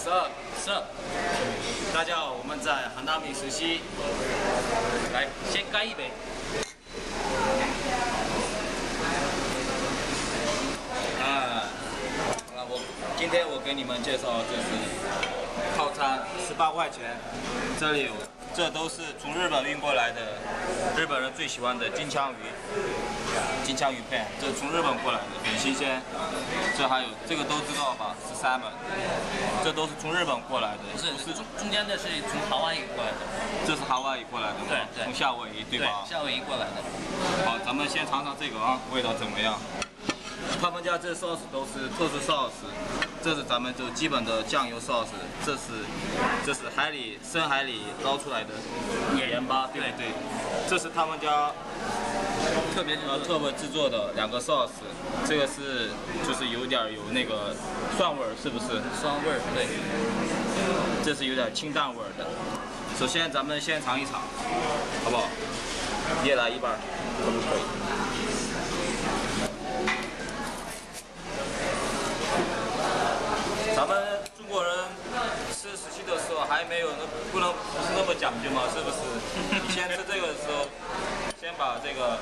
12。大家好，我们在韩大米实习。来，先干一杯。今天我给你们介绍就是套餐18块钱，这里有，这都是从日本运过来的，日本人最喜欢的金枪鱼片，这从日本过来的，很新鲜。这还有这个都知道吧，是salmon，这都是从日本过来的， 不是中间的是从夏威夷过来的， 这是夏威夷过来的， 对， 从夏威夷对吧？ 夏威夷过来的。 好，咱们先尝尝这个啊，味道怎么样？他们家这 sauce 都是特殊 sauce， 这是咱们就基本的酱油 sauce， 这是深海里捞出来的盐巴，对不对？这是他们家特别制作的2个 sauce， 这个是就是有那个蒜味儿，是不是？ 酸味儿，对。 这是有点清淡味儿的。首先咱们先尝一尝，好不好？你也来一半，可不可以？咱们中国人吃石器的时候还没有不是那么讲究嘛，是不是？你先吃这个的时候，先把这个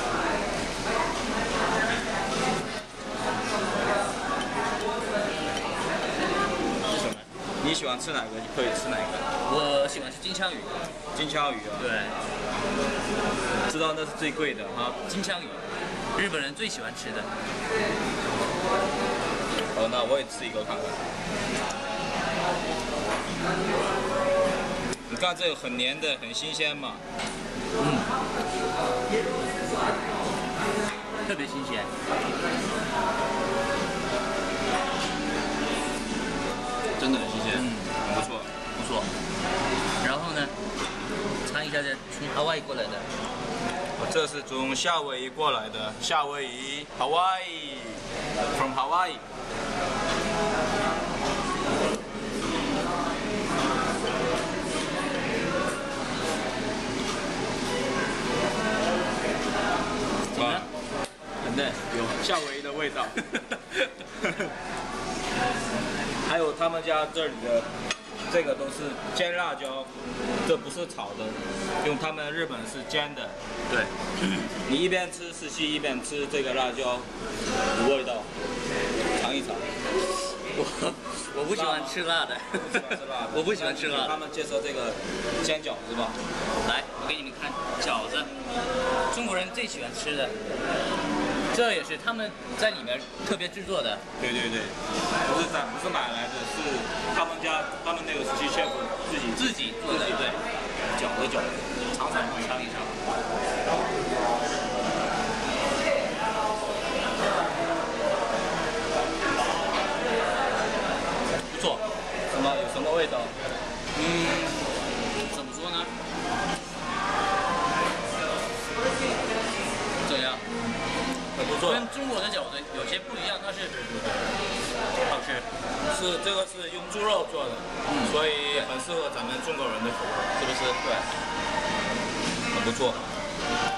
是什么？你喜欢吃哪个？你可以吃哪个？ 我喜欢吃金枪鱼。 金枪鱼啊？对。知道那是最贵的哈。 金枪鱼，日本人最喜欢吃的。 好，那我也吃一个看看。你看这个很黏的，很新鲜嘛。 特别新鲜。 真的很新鲜，不错，不错。 然后呢，尝一下这从夏威夷过来的。 这是从夏威夷过来的，夏威夷 ，Hawaii，from Hawaii。 怎么样？ 很嫩，有夏威夷的味道。还有他们家这里的这个都是煎辣椒，这不是炒的，用他们日本是煎的。对，你一边吃石器一边吃这个辣椒，有味道，尝一尝。 我不喜欢吃辣的，我不喜欢吃辣的。 他们介绍这个煎饺子吧。 来，我给你们看饺子，中国人最喜欢吃的，这也是他们在里面特别制作的。 对对对，不是买来的，是他们那个石器 chef 自己做的。对，饺子，尝一尝。不错，有什么味道？ 怎么说呢？怎样？ 很不错。 跟中国的饺子有些不一样，它是好吃。 这个是用猪肉做的，所以很适合咱们中国人的口味，是不是？对，很不错。